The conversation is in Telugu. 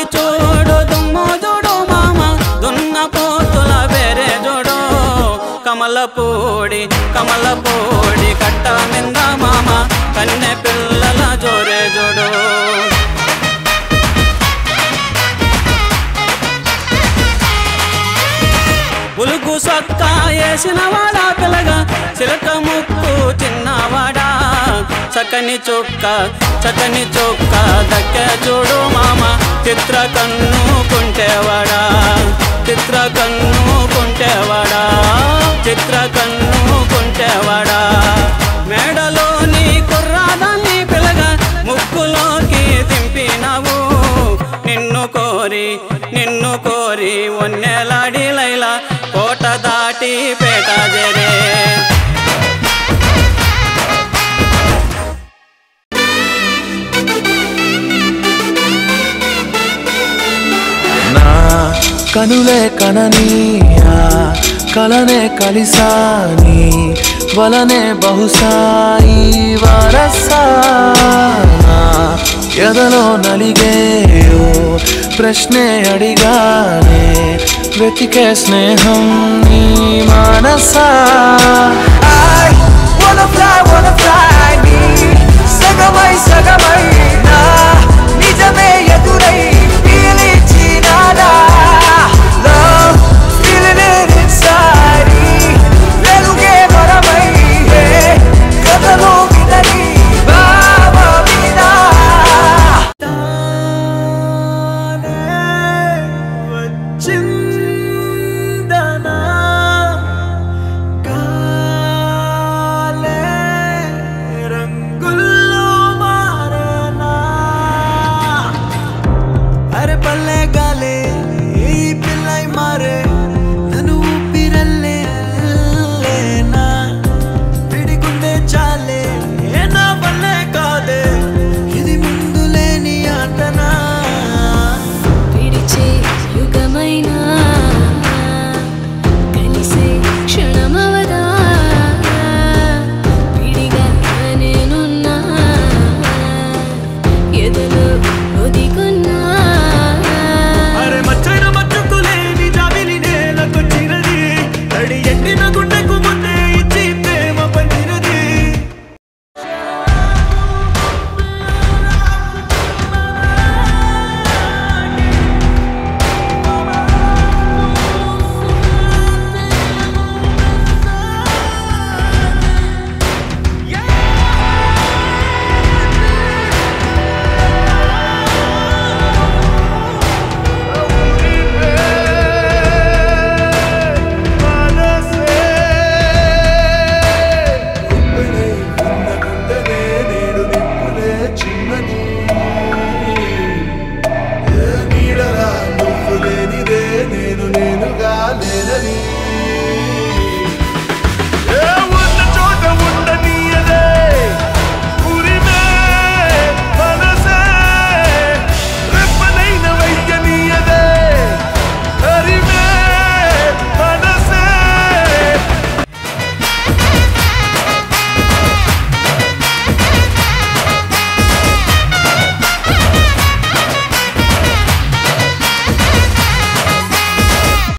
చూడు దుమ్ము చూడు మామ దున్న పోతుల వేరే చూడు కమలపూడి కట్ట మింద మామ కన్నె పిల్లల జోరే చూడు పులుగు సొక్కా వేసినవాడా పిల్లగా చిలక ముక్కు చిన్నవాడా చక్కని చొక్క దక్కే చూడు మామ చిత్ర కన్ను కుంటేవాడా మేడలోని కుర్రాదాన్ని పిల్లగా ముక్కులోకి దింపినావు నిన్ను కోరి ఒన్నెలాడి లైలా కోట దాటి పేట జరే కనులే కననీయా కలనే కలిసాని వలనే బహుశాయి వరసా ఎదలో నలిగేయో ప్రశ్నే అడిగానే వెతికే స్నేహం నీ మనసా